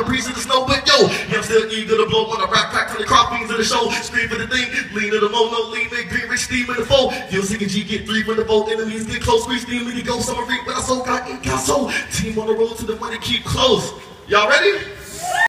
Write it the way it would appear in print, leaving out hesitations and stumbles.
the breeze of the snow, but yo, yeah, I'm still eager to blow when I rap crack to the crop beans of the show. Scream for the thing, lean to the mo, no lean, make green, rich steam in the foe. You'll see a G get 3 when the boat enemies get close. Squeeze steam in the go, summer reap, but I so got so. Team on the road to the money, keep close. Y'all ready?